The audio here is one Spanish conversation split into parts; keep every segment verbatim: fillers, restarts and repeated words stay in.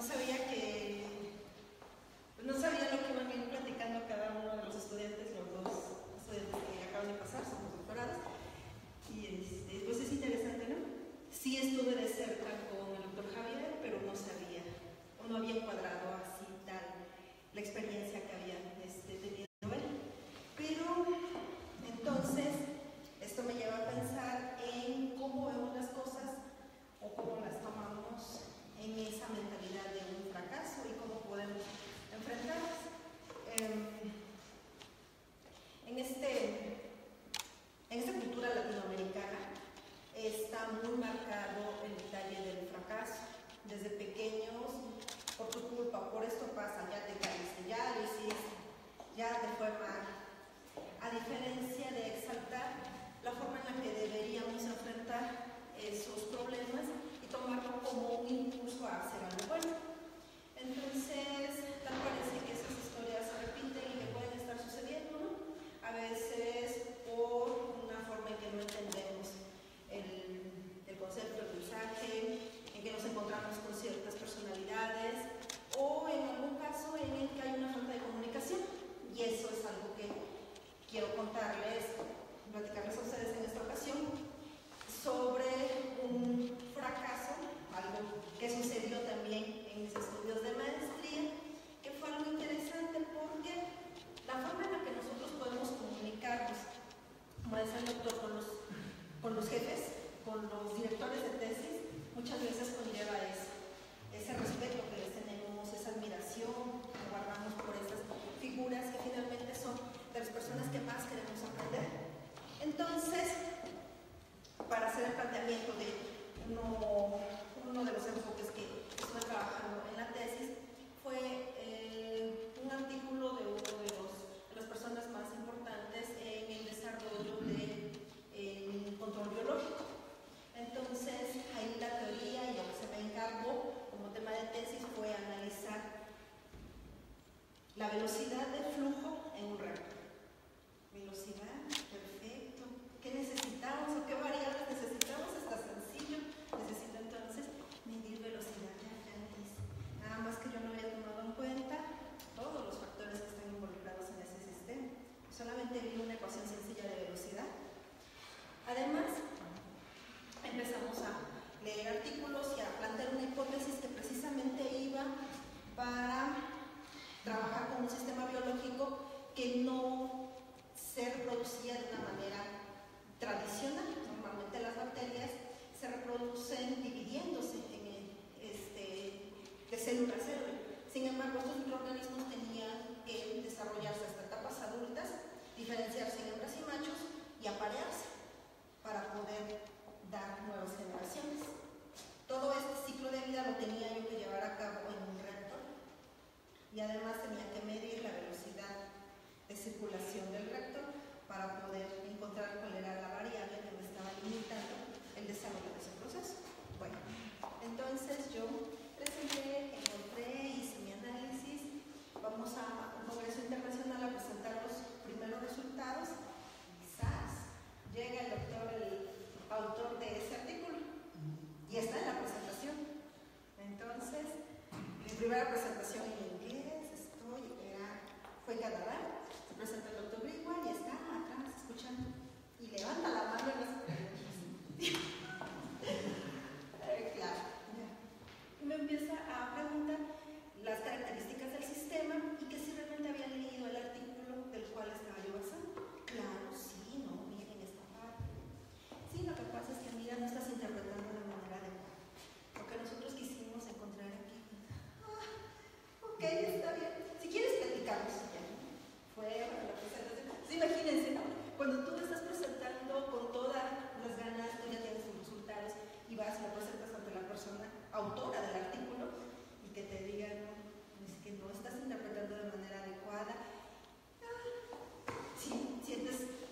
no sabía que, pues no sabía lo que iban a ir platicando cada uno de los estudiantes, los dos estudiantes que acaban de pasar, son los doctorados, y este, pues es interesante, ¿no? Sí estuve de cerca con el doctor Javier, pero no sabía, o no había encuadrado así tal la experiencia que había este, tenido él. Pero entonces, esto me lleva a pensar en cómo vemos las cosas o cómo las tomamos en esa mentalidad de un fracaso y cómo podemos enfrentarlas. Eh, en, este, en esta cultura latinoamericana está muy marcado el detalle del fracaso. Desde pequeños, por tu culpa, por esto pasa, ya te caíste, ya lo hiciste, ya te fue mal. A diferencia de exaltar la forma en la que deberíamos enfrentar esos problemas y tomarlo como un impulso a hacer algo bueno. Entonces, tal parece que esas historias se repiten y que pueden estar sucediendo, ¿no? A veces por una forma en que no entendemos el, el concepto, el mensaje, en que nos encontramos con ciertas personalidades o en algún caso en el que hay una falta de comunicación. Y eso es algo que quiero contarles, platicarles a ustedes en esta ocasión sobre un fracaso, algo que sucedió también en mis estudios de maestría, que fue algo interesante porque la forma en la que nosotros podemos comunicarnos, como decía el doctor, con los, con los jefes, con los directores de tesis, muchas veces conlleva eso, ese respeto que les tenemos, esa admiración que guardamos por esas figuras que finalmente son de las personas que más queremos aprender. Entonces, para hacer el planteamiento de uno, uno de los enfoques que estuve trabajando en la tesis, fue eh, un artículo de uno de, los, de las personas más importantes en el desarrollo del de, control biológico. Entonces, ahí la teoría y lo que se me encargó como tema de tesis fue analizar la velocidad de flujo en un reactor. Velocidad, perfecto. ¿Qué necesitamos o qué variables necesitamos? Está sencillo. Necesito entonces medir velocidad de análisis. Nada más que yo no había tomado en cuenta todos los factores que están involucrados en ese sistema. Solamente vi una ecuación sencilla de velocidad. Además, empezamos a leer artículos y a plantear una hipótesis que precisamente iba para trabajar con un sistema biológico que no se reproducía de una manera tradicional. Normalmente las bacterias se reproducen dividiéndose en el, este, de célula a célula. Sin embargo, estos microorganismos tenían que desarrollarse hasta etapas adultas, diferenciarse en hembras y machos y aparearse para poder dar nuevas generaciones. Todo este ciclo de vida lo tenía yo que llevar a cabo en un reactor y además tenía que medir la velocidad de circulación del reactor para poder encontrar cuál era la variable que me estaba limitando el desarrollo de ese proceso. Bueno, entonces yo presenté, encontré, hice mi análisis, vamos a un congreso internacional a presentar los primeros resultados. Quizás llega el doctor, el autor de ese artículo, y está en la presentación. Entonces, mi primera presentación en inglés, estoy, era, fue en Canadá, se presenta el doctor Greenwald y está atrás escuchando, y levanta la mano y me dice, eh, claro, ya. Y me empieza a preguntar las características del sistema y que si realmente había leído el artículo del cual estaba yo basando. Claro, sí, no, miren esta parte. Sí, lo que pasa es que mira, no estás interpretando de manera adecuada. Lo que nosotros quisimos encontrar aquí. Ah, ok, está bien. Si quieres platicamos ya. Fue bueno, la presentación. Sí, imagínense, ¿no? Cuando tú estás presentando con todas las ganas, tú ya tienes tus resultados y vas y lo presentas ante la persona autora del artículo y que te digan, es que no estás interpretando de manera adecuada. Ah, sí, sientes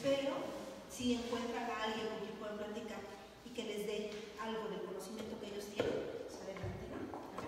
pero si encuentran a alguien con quien puedan platicar y que les dé algo del conocimiento que ellos tienen, pues adelante, ¿no?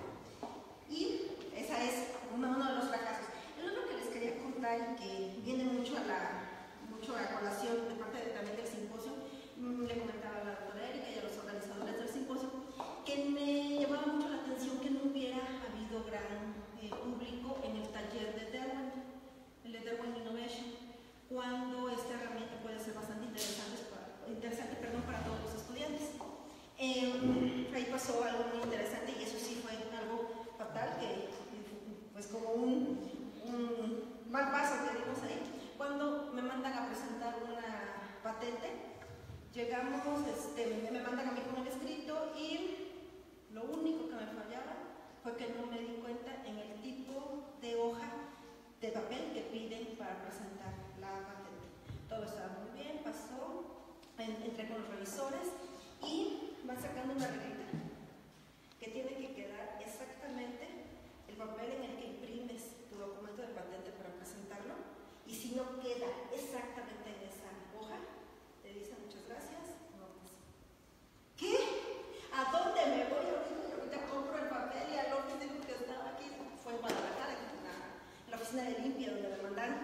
Y esa es uno, uno de los fracasos. El otro que les quería contar y que viene mucho a la, mucho a colación de parte de, también del simposio, mmm, le comentaba a la doctora Erika y a los organizadores del simposio, que me llamaba mucho la atención que no hubiera habido gran eh, público en el taller de Derwent, el de Derwent Innovation, cuando esta herramienta puede ser bastante interesante para, interesante, perdón, para todos los estudiantes. Eh, ahí pasó algo muy interesante y eso sí fue algo fatal, que pues como un, un mal paso que dimos ahí. Cuando me mandan a presentar una patente, llegamos, este, me mandan a mí con el escrito y lo único que me fallaba fue que no me di cuenta en el tipo de hoja de papel que piden para presentar la patente. Todo estaba muy bien, pasó, entré con los revisores y van sacando una reglita que tiene que quedar exactamente el papel en el que imprimes tu documento de patente para presentarlo, y si no queda exactamente en esa hoja, te dicen muchas gracias, no pasa. ¿Qué? ¿A dónde me voy ahorita? Y ahorita compro el papel y al otro digo que estaba aquí, fue en Guadalajara, en la, en la oficina de limpia donde me mandaron,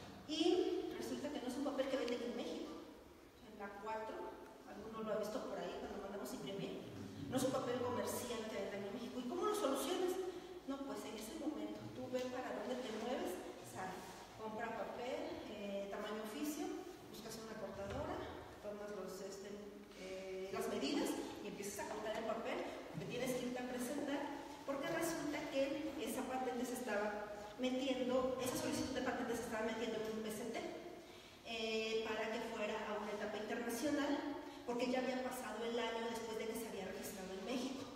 y resulta que no es un papel que venden en México, en la cuatro, alguno lo ha visto por ahí cuando mandamos imprimir, no es un papel comercial que venden en México. ¿Y cómo lo solucionas? No, pues en ese momento tú ves para dónde te mueves, sale, compra papel, eh, tamaño oficio, buscas una cortadora, tomas los, este, eh, las medidas y empiezas a cortar el papel que tienes que irte a presentar, porque resulta que esa patente se estaba metiendo, esa solicitud de patente se estaba metiendo en un P C T eh, para que fuera a una etapa internacional, porque ya había pasado el año después de que se había registrado en México.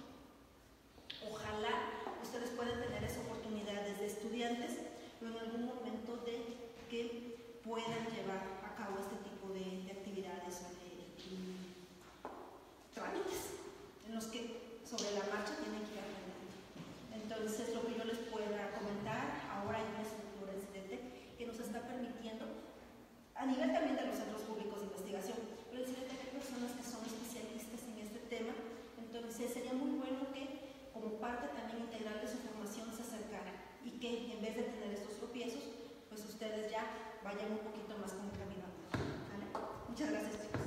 Ojalá ustedes puedan tener esa oportunidad desde estudiantes o en algún momento de que puedan llevar a cabo este tipo de, de actividades o de, de trámites en los que sobre la marcha tienen que ir aprendiendo. Entonces, lo que yo les pueda comentar, ahora hay una estructura en C D T que nos está permitiendo, a nivel también de los centros públicos de investigación, pero en C D T hay personas que son especialistas en este tema, entonces sería muy bueno que como parte también integral de su formación se acercara y que en vez de tener estos tropiezos, pues ustedes ya vayan un poquito más como caminando. ¿Vale? Muchas gracias, chicos.